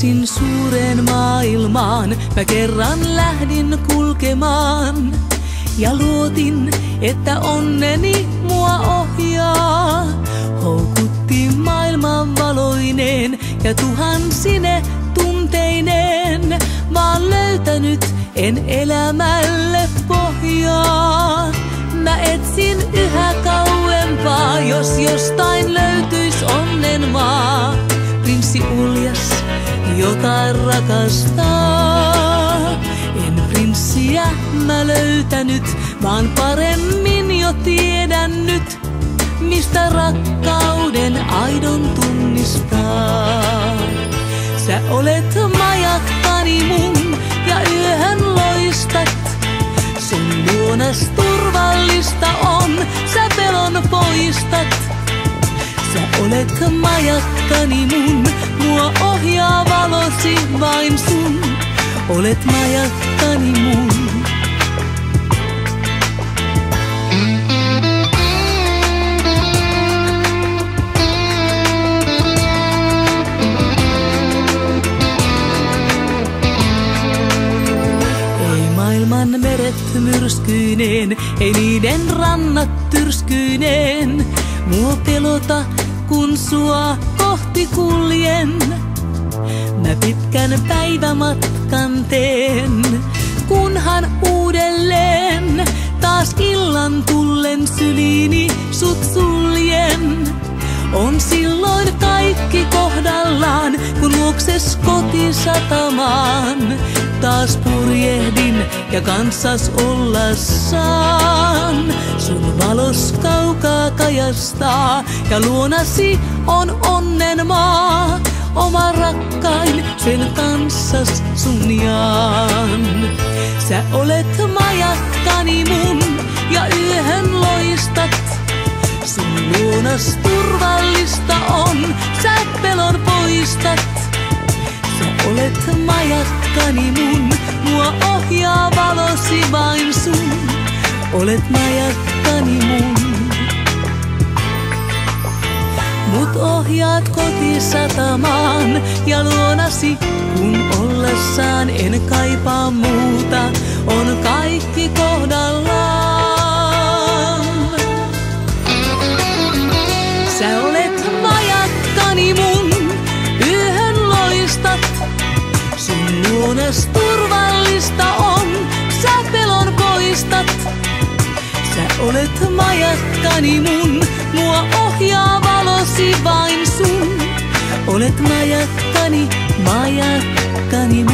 yksin suureen maailmaan mä kerran lähdin kulkemaan. Ja luotin, että onneni mua ohjaa. Houkutti maailman valoineen ja tuhansine tunteineen. Vaan löytänyt en elämälle pohjaa. Mä etsin yhä kauempaa, jos jostain löytyis onnen maa. Prinssi uljas, jotain rakastaa. En prinssiä mä löytänyt, vaan paremmin jo tiedän nyt, mistä rakkauden aidon tunnistaa. Sä olet majakkani mun ja yöhön loistat. Sun luonas turvallista on, sä pelon poistat. Sä olet majakkani mun, mua ohjaa valosi vain sun. Olet majakkani mun. Ei maailman meret myrskyineen, ei niiden rannat tyrskyineen. Mua pelota, kun sua kohti kuljen. Mä pitkän päivämatkan teen, kunhan uudelleen taas illan tullen syliini sut suljen. On silloin kaikki kohdallaan, kun luokses kotisatamaan. Taas purjehdin ja kanssas olla saan. Sun valos kaukaa kajastaa ja luonasi on onnen maa. Oma rakkain, sen kanssas sun jaan. Sä olet majakkani mun ja yöhön loistat. Sun luonas turvallista on, sä pelon poistat. Sä olet majakkani mun, mua ohjaa valosi vain sun. Olet majakkani mun. Mut ohjaat kotisatamaan ja luonasi, kun ollessaan en kaipaa muuta, on kaikki kohdallaan. Sä olet majakkani mun, yöhön loistat. Sun luonas turvallista on, sä pelon poistat. Sä olet majakkani mun, mua ohjaa valosi vain sun. Olet majakkani, majakkani mun.